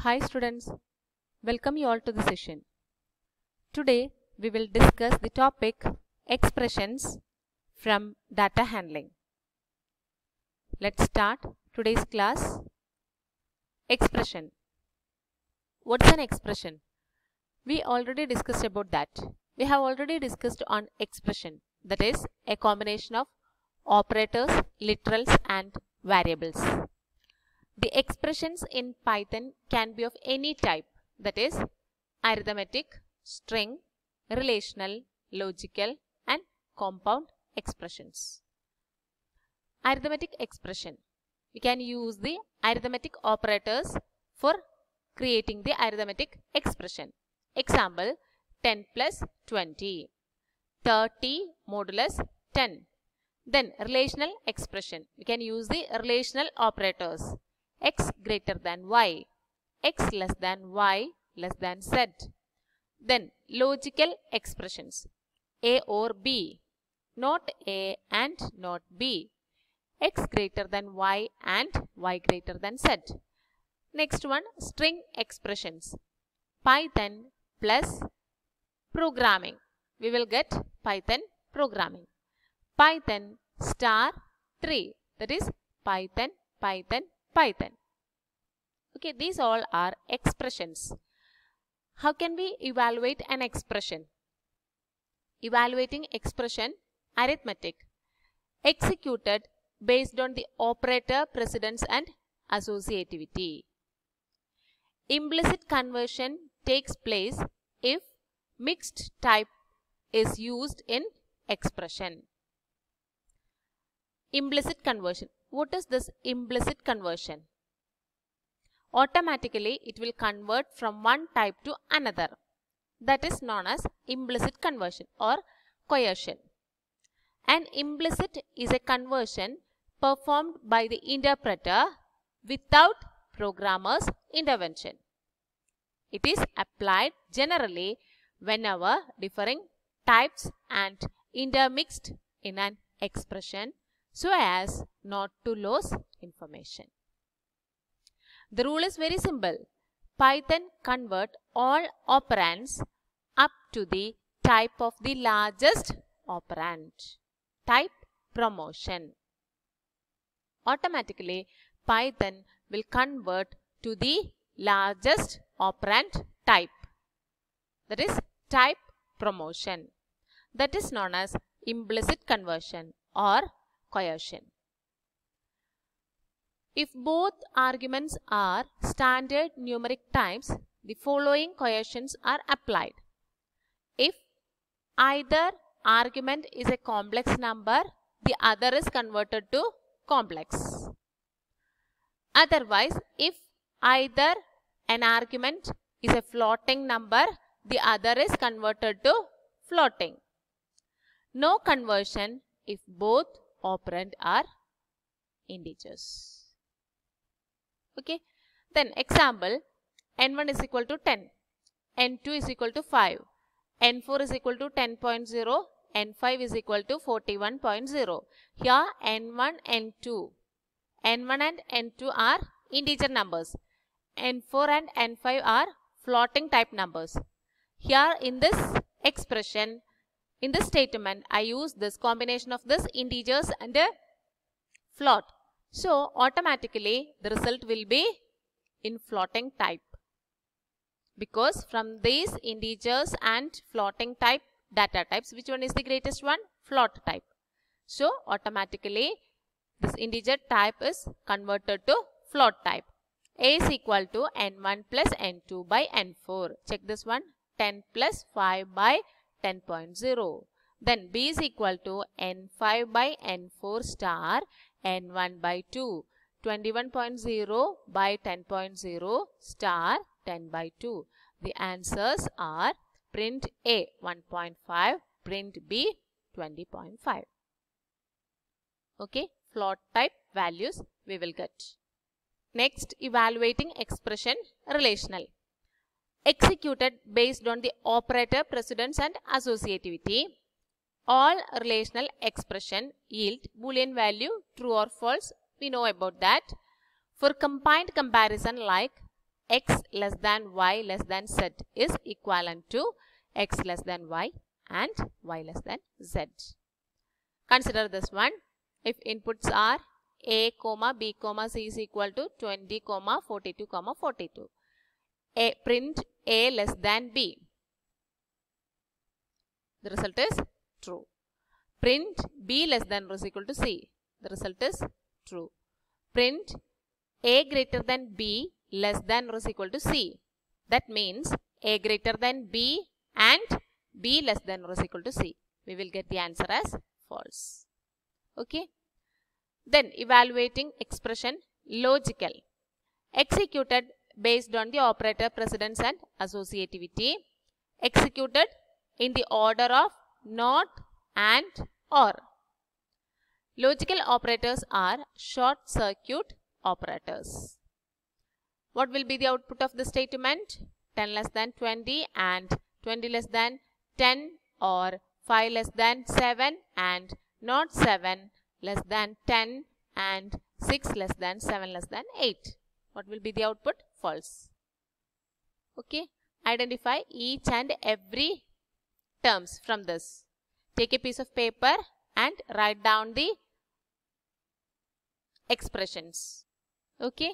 Hi students, welcome you all to the session. Today we will discuss the topic expressions from data handling. Let's start today's class. Expression. What's an expression? We already discussed about that. We have already discussed on expression, that is a combination of operators, literals and variables. The expressions in Python can be of any type, that is arithmetic, string, relational, logical and compound expressions. Arithmetic expression. We can use the arithmetic operators for creating the arithmetic expression. Example, 10 plus 20, 30 modulus 10. Then relational expression. We can use the relational operators. X greater than y, x less than y less than z. Then logical expressions, a or b, not a and not b, x greater than y and y greater than z. Next one, string expressions, Python plus programming. We will get Python programming. Python star 3, that is Python, Python, Python. Okay, these all are expressions. How can we evaluate an expression? Evaluating expression, arithmetic, executed based on the operator precedence and associativity. Implicit conversion takes place if mixed type is used in expression. Implicit conversion. What is this implicit conversion? Automatically it will convert from one type to another. That is known as implicit conversion or coercion. An implicit is a conversion performed by the interpreter without programmer's intervention. It is applied generally whenever differing types and intermixed in an expression so as not to lose information. The rule is very simple. Python convert all operands up to the type of the largest operand. Type promotion. Automatically Python will convert to the largest operand type. That is type promotion. That is known as implicit conversion or coercion. If both arguments are standard numeric types, the following coercions are applied. If either argument is a complex number, the other is converted to complex. Otherwise, if either an argument is a floating number, the other is converted to floating. No conversion if both operand are integers. Okay. Then example, n1 is equal to 10, n2 is equal to 5, n4 is equal to 10.0, n5 is equal to 41.0. Here n1, n2 and n2 are integer numbers. n4 and n5 are floating type numbers. Here in this expression, in this statement, I use this combination of this integers and a float. So automatically the result will be in floating type, because from these integers and floating type data types, which one is the greatest one? Float type. So automatically this integer type is converted to float type. A is equal to n1 plus n2 by n4. Check this one, 10 plus 5 by 10.0. Then B is equal to n5 by n4 star n1 by 2, 21.0 by 10.0 star 10 by 2. The answers are print A 1.5, print B 20.5. Okay, float type values we will get. Next, evaluating expression relational. Executed based on the operator precedence and associativity. All relational expression yield Boolean value true or false. We know about that. For combined comparison like x less than y less than z is equivalent to x less than y and y less than z. Consider this one. If inputs are a, b, c is equal to 20, 42, 42. Print a less than b. The result is true. Print b less than or is equal to c. The result is true. Print a greater than b less than or is equal to c. That means a greater than b and b less than or is equal to c. We will get the answer as false. Okay. Then evaluating expression logical. Executed based on the operator precedence and associativity. Executed in the order of not and or. Logical operators are short circuit operators. What will be the output of the statement? 10 less than 20 and 20 less than 10, or 5 less than 7 and not 7 less than 10 and 6 less than 7 less than 8. What will be the output? False. Okay. Identify each and every terms from this. Take a piece of paper and write down the expressions. Okay.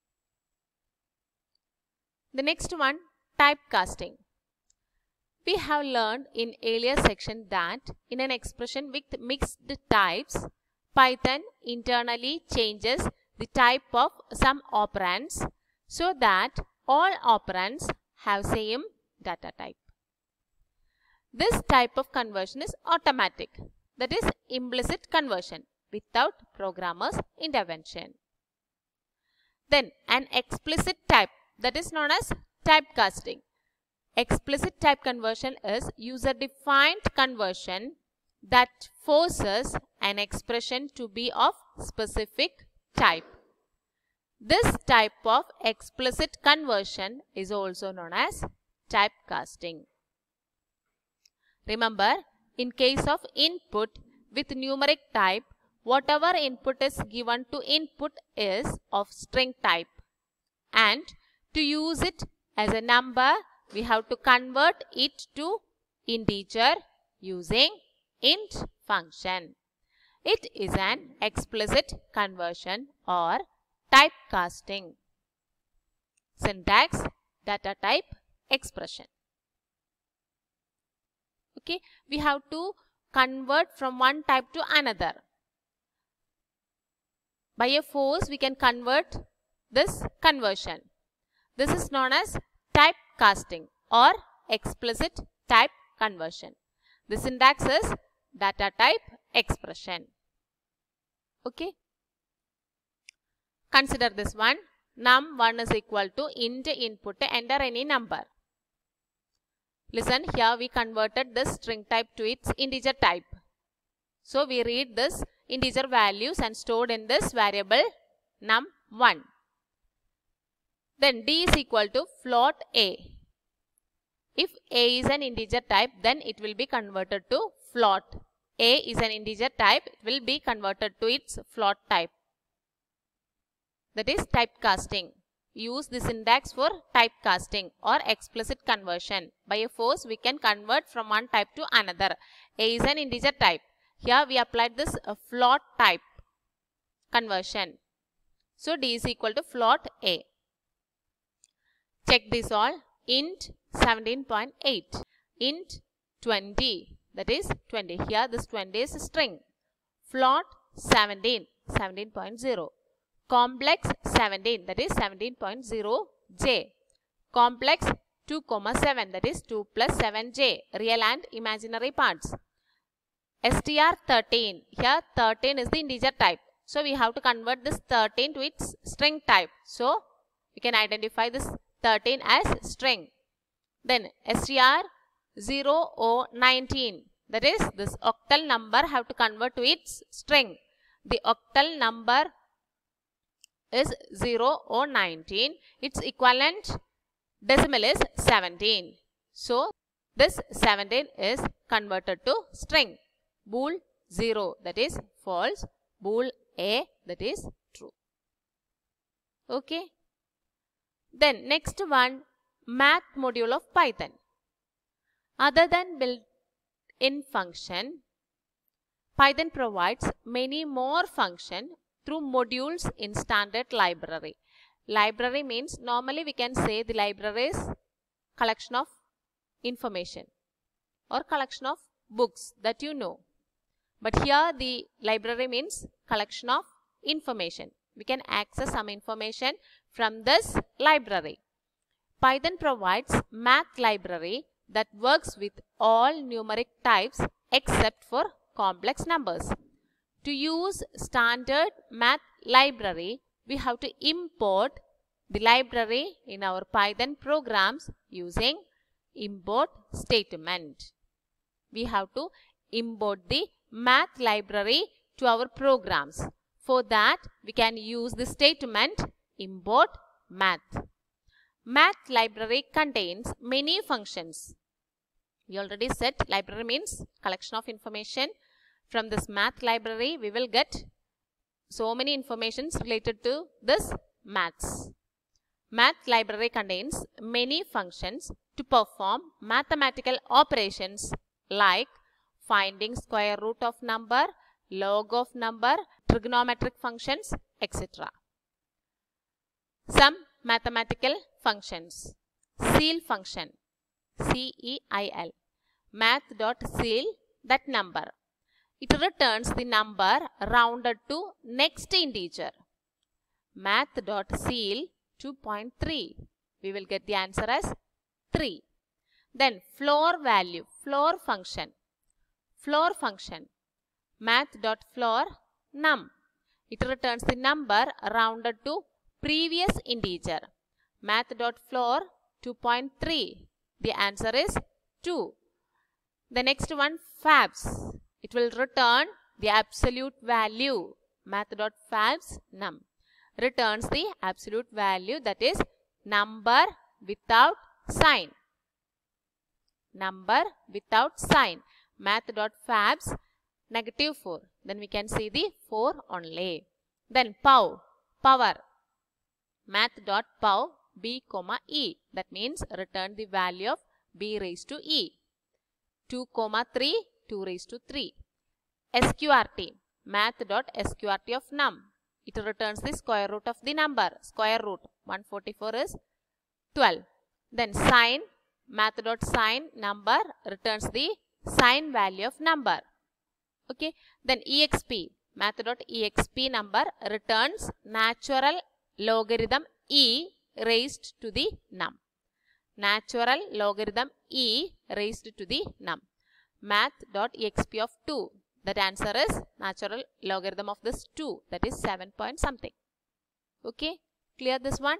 The next one, typecasting. We have learned in earlier section that in an expression with mixed types, Python internally changes the type of some operands so that all operands have same data type. This type of conversion is automatic, that is implicit conversion without programmer's intervention. Then an explicit type, that is known as typecasting. Explicit type conversion is user-defined conversion that forces an expression to be of specific type. This type of explicit conversion is also known as typecasting. Remember, in case of input with numeric type, whatever input is given to input is of string type. And to use it as a number, we have to convert it to integer using int function. It is an explicit conversion or typecasting. Syntax, data type, expression. Okay, we have to convert from one type to another. By a force, we can convert this conversion. This is known as typecasting or explicit type conversion. The syntax is data type expression. Okay. Consider this one. num1 is equal to int input, enter any number. Listen, here we converted this string type to its integer type. So we read this integer values and stored in this variable num1. Then d is equal to float a. If a is an integer type, then it will be converted to float. A is an integer type, it will be converted to its float type. That is typecasting. Use the syntax for typecasting or explicit conversion. By a force, we can convert from one type to another. A is an integer type. Here we applied this float type conversion. So d is equal to float a. Check this all. Int 17.8. Int 20. That is 20. Here this 20 is a string. Float 17. 17.0. Complex 17, that is 17.0j. Complex 2, 7, that is 2 plus 7j. Real and imaginary parts. str13, here 13 is the integer type. So we have to convert this 13 to its string type. So we can identify this 13 as string. Then str0o19, that is this octal number have to convert to its string. The octal number is 0o19. Its equivalent decimal is 17. So this 17 is converted to string. Bool 0, that is false. Bool a, that is true. Okay. Then next one, math module of Python. Other than built-in function, Python provides many more functions through modules in standard library. Library means normally we can say the library is collection of information or collection of books that you know. But here the library means collection of information. We can access some information from this library. Python provides math library that works with all numeric types except for complex numbers. To use standard math library, we have to import the library in our Python programs using import statement. We have to import the math library to our programs. For that, we can use the statement import math. Math library contains many functions. We already said library means collection of information. From this math library, we will get so many informations related to this maths. Math library contains many functions to perform mathematical operations like finding square root of number, log of number, trigonometric functions, etc. Some mathematical functions. Ceil function, C-E-I-L. Math.ceil that number. It returns the number rounded to next integer. Math.ceil 2.3. We will get the answer as 3. Then floor value, floor function. Floor function. Math.floor num. It returns the number rounded to previous integer. Math.floor 2.3. The answer is 2. The next one, fabs. It will return the absolute value. Math.fabs num returns the absolute value, that is number without sign. Number without sign. Math.fabs -4. Then we can see the 4 only. Then pow, power. Math.pow b, e. That means return the value of b raised to e. 2, 3, 2 raised to 3. SQRT. Math.sqrt of num. It returns the square root of the number. Square root 144 is 12. Then sign. Math.sign number returns the sign value of number. Okay. Then exp. Math.exp number returns natural logarithm e raised to the num. Natural logarithm e raised to the num. Math.exp of 2. That answer is natural logarithm of this 2. That is 7 point something. Okay. Clear this one?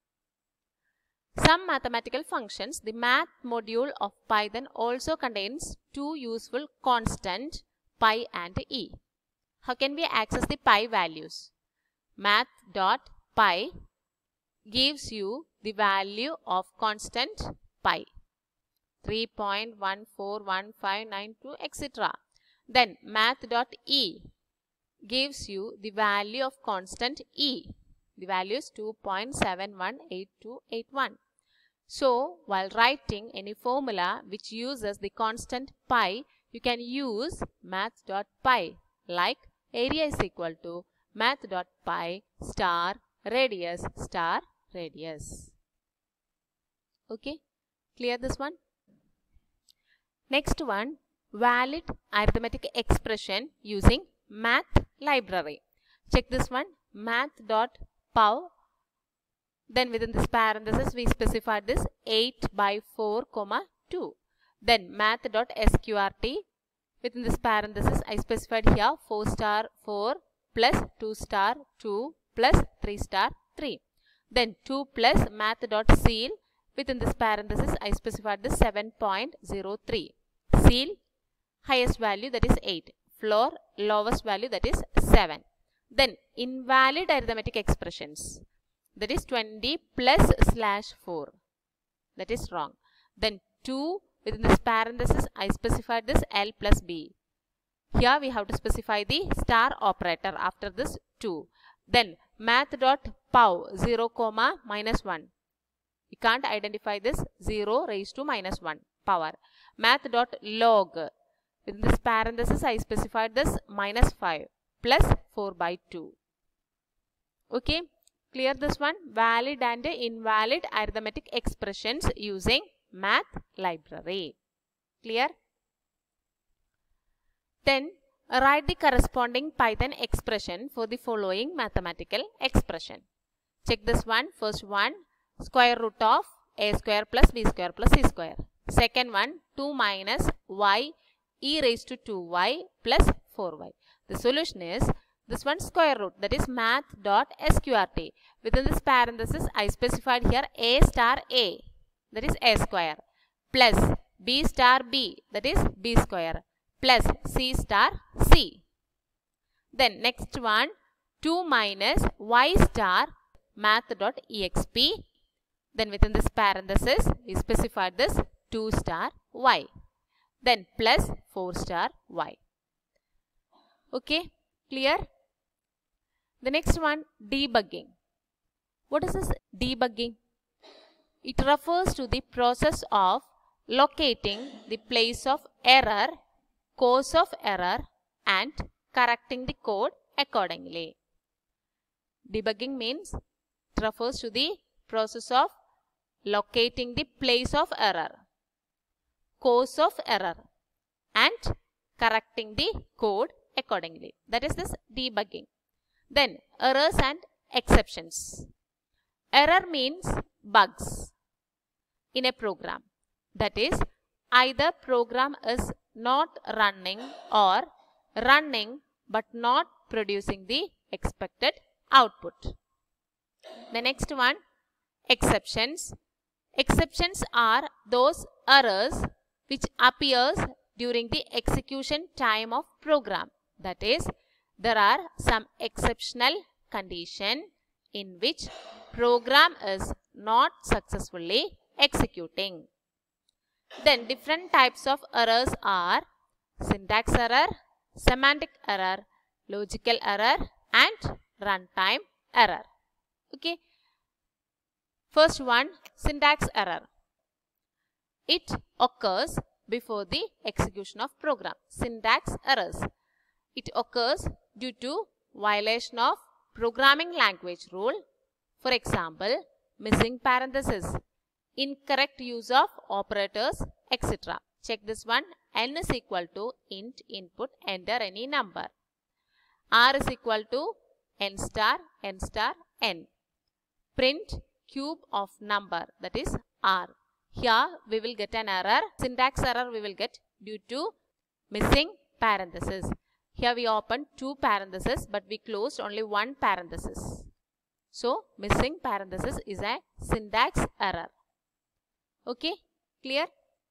Some mathematical functions. The math module of Python also contains two useful constants, pi and e. How can we access the pi values? Math.pi gives you the value of constant pi. 3.141592 etc. Then math.e gives you the value of constant e. The value is 2.718281. So while writing any formula which uses the constant pi, you can use math.pi, like area is equal to math.pi star radius star radius. Okay, clear this one? Next one, valid arithmetic expression using math library. Check this one, math.pow. Then within this parenthesis we specified this 8 by 4, 2. Then math.sqrt. Within this parenthesis I specified here 4 star 4 plus 2 star 2 plus 3 star 3. Then 2 plus math.ceil. Within this parenthesis I specified this 7.03. Ceil highest value, that is 8. Floor lowest value, that is 7. Then invalid arithmetic expressions, that is 20 plus /4. That is wrong. Then 2 within this parenthesis I specified this L plus B. Here we have to specify the star operator after this 2. Then math.pow 0, -1. We can't identify this 0 raised to minus 1 power. Math.log. Within this parenthesis, I specified this minus 5 plus 4 by 2. Okay, clear this one? Valid and invalid arithmetic expressions using math library. Clear? Then write the corresponding Python expression for the following mathematical expression. Check this one. First one, square root of a square plus b square plus c square. Second one, 2 minus y e raised to 2y plus 4y. The solution is this one, square root, that is math.sqrt. Within this parenthesis, I specified here a star a, that is a square, plus b star b, that is b square, plus c star c. Then next one, 2 minus y star math.exp. Then within this parenthesis, we specified this 2 star y. Then plus 4 star y. Okay, clear? The next one, debugging. What is this debugging? It refers to the process of locating the place of error, cause of error, and correcting the code accordingly. Debugging means it refers to the process of locating the place of error, cause of error, and correcting the code accordingly. That is this debugging. Then errors and exceptions. Error means bugs in a program. That is, either program is not running or running but not producing the expected output. The next one, exceptions. Exceptions are those errors which appears during the execution time of program. That is, there are some exceptional condition in which program is not successfully executing. Then different types of errors are syntax error, semantic error, logical error, and runtime error. Okay. First one, syntax error. It occurs before the execution of program. Syntax errors. It occurs due to violation of programming language rule. For example, missing parentheses, incorrect use of operators, etc. Check this one. N is equal to int input, enter any number. R is equal to n star n. Print cube of number, that is R. Here we will get an error. Syntax error we will get due to missing parentheses. Here we opened 2 parentheses but we closed only 1 parenthesis. So missing parenthesis is a syntax error. Okay, clear?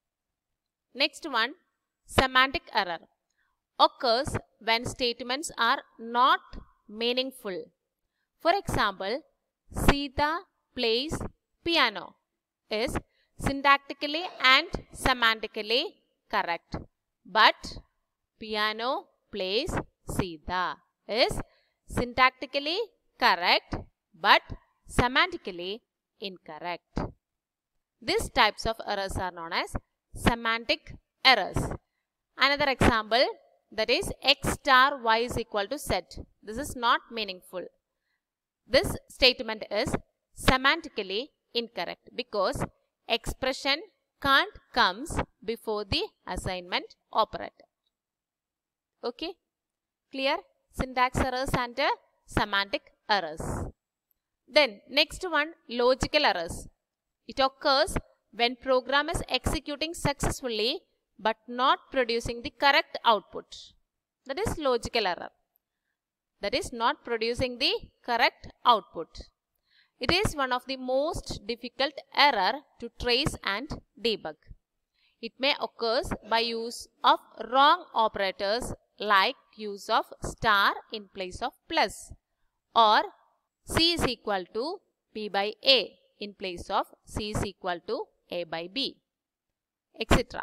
Next one, semantic error. Occurs when statements are not meaningful. For example, Sita plays piano is syntactically and semantically correct, but piano plays Sita is syntactically correct but semantically incorrect. These types of errors are known as semantic errors. Another example, that is x star y is equal to z. This is not meaningful. This statement is semantically incorrect because expression can't comes before the assignment operator. Okay, clear? Syntax errors and semantic errors. Then next one, logical errors. It occurs when program is executing successfully but not producing the correct output. That is logical error. That is not producing the correct output. It is one of the most difficult error to trace and debug. It may occur by use of wrong operators like use of star in place of plus, or C is equal to B by A in place of C is equal to A by B, etc.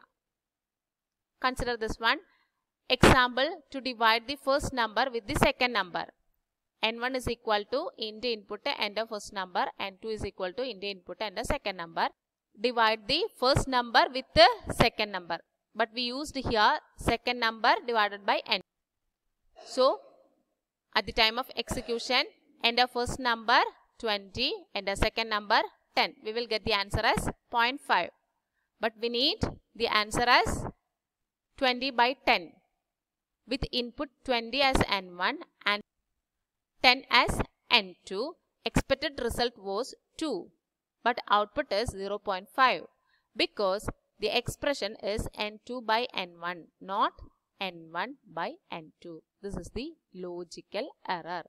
Consider this one. Example, to divide the first number with the second number. n1 is equal to int input enter first number, n2 is equal to int input enter second number. Divide the first number with the second number, but we used here second number divided by n. So at the time of execution, enter first number 20, enter second number 10. We will get the answer as 0.5. But we need the answer as 20 by 10 with input 20 as n1 and 10 as n2. Expected result was 2, but output is 0.5 because the expression is n2 by n1, not n1 by n2. This is the logical error.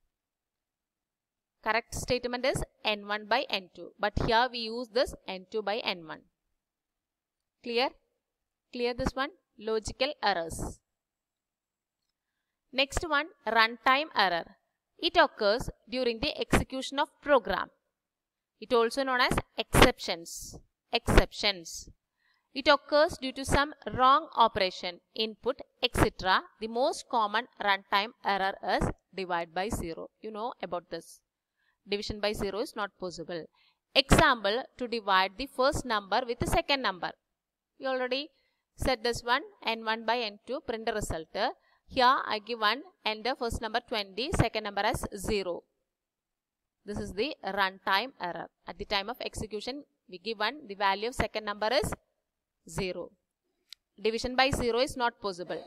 Correct statement is n1 by n2, but here we use this n2 by n1. Clear? Clear this one? Logical errors. Next one, runtime error. It occurs during the execution of program. It also known as exceptions. Exceptions. It occurs due to some wrong operation, input, etc. The most common runtime error is divide by 0. You know about this. Division by 0 is not possible. Example, to divide the first number with the second number. We already said this one, n1 by n2, print the result. Here I give 1, enter first number 20, second number as 0. This is the runtime error. At the time of execution, we give 1, the value of second number is 0. Division by 0 is not possible.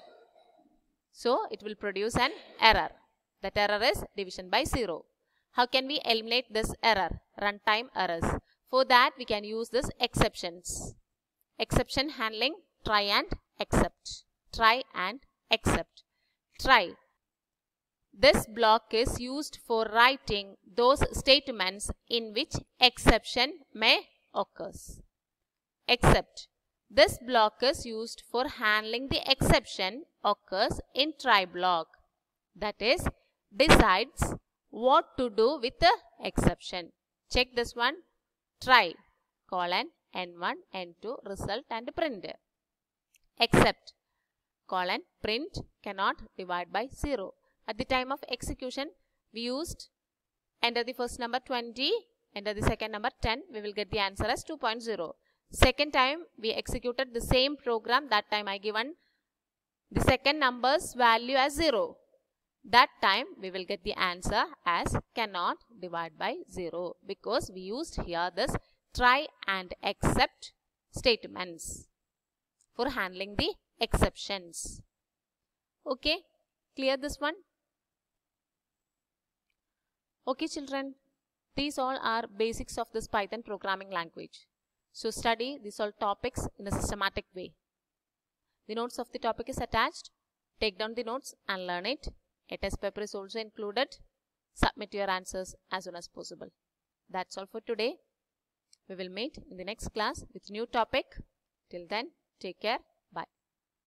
So it will produce an error. That error is division by 0. How can we eliminate this error? Runtime errors. For that, we can use this exceptions. Exception handling, try and accept. Try and accept. Try. This block is used for writing those statements in which exception may occur. Except. This block is used for handling the exception occurs in try block. That is, decides what to do with the exception. Check this one. Try, colon, n1, n2, result and print. Except, colon, print, cannot divide by 0. At the time of execution, we used enter the first number 20, enter the second number 10. We will get the answer as 2.0. Second time, we executed the same program. That time I given the second number's value as 0. That time we will get the answer as cannot divide by 0 because we used here this try and accept statements for handling the exceptions. Okay, clear this one? Okay children, these all are basics of this Python programming language. So study these all topics in a systematic way. The notes of the topic is attached. Take down the notes and learn it. A test paper is also included. Submit your answers as soon as possible. That's all for today. We will meet in the next class with new topic. Till then, take care.